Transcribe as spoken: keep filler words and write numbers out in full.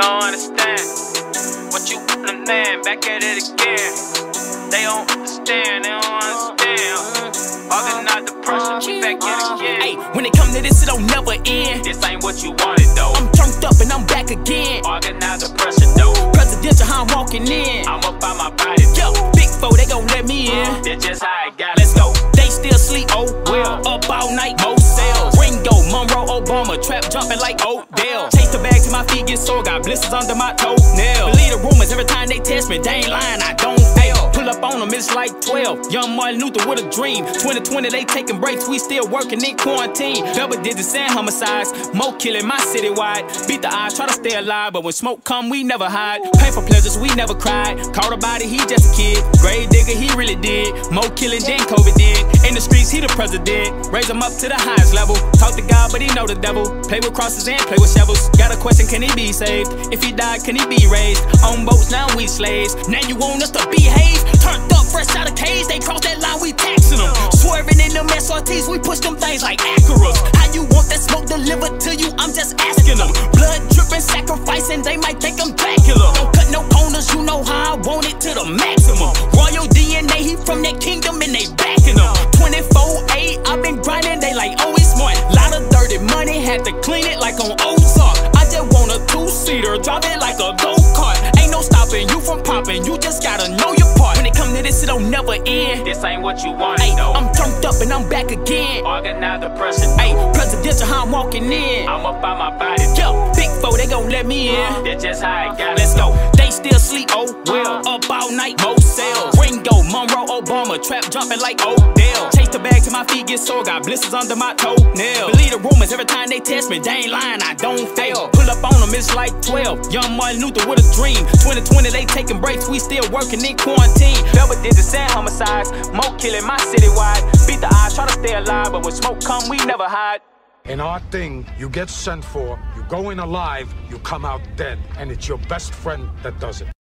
don't understand what you want a man, back at it again. They don't understand, they don't understand. Organize the pressure, we back at it again. Hey, when it come to this, it don't never end. This ain't what you wanted though. I'm turned up and I'm back again. Organize the pressure though. Presidential, how I'm walking in. I'm up by my body. Yo, big four, they gon' let me in. That's just how I got Let's it. go. They still sleep, oh well. Up all night, mo sales. Ringo, Monroe, Obama, trap jumping like Odell. Chase the bag till my feet get sore. Got blisters under my toenails. Believe the rumors every time they test me. They ain't lying, I don't fail. Pull up on them, it's like twelve. Young Martin Luther with a dream. twenty twenty, they taking breaks. We still working in quarantine. Double digits and homicides. Mo killing my citywide. Beat the odds, try to stay alive. But when smoke come, we never hide. Pay for pleasures, we never cried. Caught a body, he just a kid. Grave digger, he really did. Mo killing, then COVID did. In the streets, he the president. Raise him up to the highest level. Talk to God, but he know the devil. Play with crosses and play with shovels. Got a question, can he be saved? If he died, can he be raised? On boats, now we slaves. Now you want us to behave? Turned up, fresh out of cage. They cross that line, we taxing them. Swerving in them S R Ts, we push them things like Acuras. How you want that smoke delivered to you? I'm just asking them. Blood dripping, sacrificing, they might think I'm Dracula. Don't cut no corners, you know how I want it to the maximum. Royal D N A, he from that kingdom and they backing them. twenty-four eight, I've been grinding, they like, oh, it's smart. Lot of dirty money, had to clean it like on Ozark. I just want a two-seater, drive it like a go-kart. Ain't no stopping you from popping, you just gotta know your part. When it come to this, it don't never end. This ain't what you wanted Ay, though. I'm turned up and I'm back again. Organize the pressure though. Ay, presidential, how I'm walking in. I'm up by my body. Yo, big four, they gon' let me in. That's just how I got it. Let's go. They still sleep, oh well. Up all night, mo sales. Ringo, Monroe, Obama, trap jumping like Odell. Chase the bag till my feet get sore. Got blisters under my toenails. Believe the rumors every time they test me. They ain't lying, I don't fail. Pull up on them, it's like twelve. Young Martin Luther with a dream. twenty twenty, they taking breaks. We still working in quarantine. Double digits and homicides. Mo killing my citywide. Beat the odds, try to stay alive. But when smoke come, we never hide. In our thing, you get sent for, you go in alive, you come out dead. And it's your best friend that does it.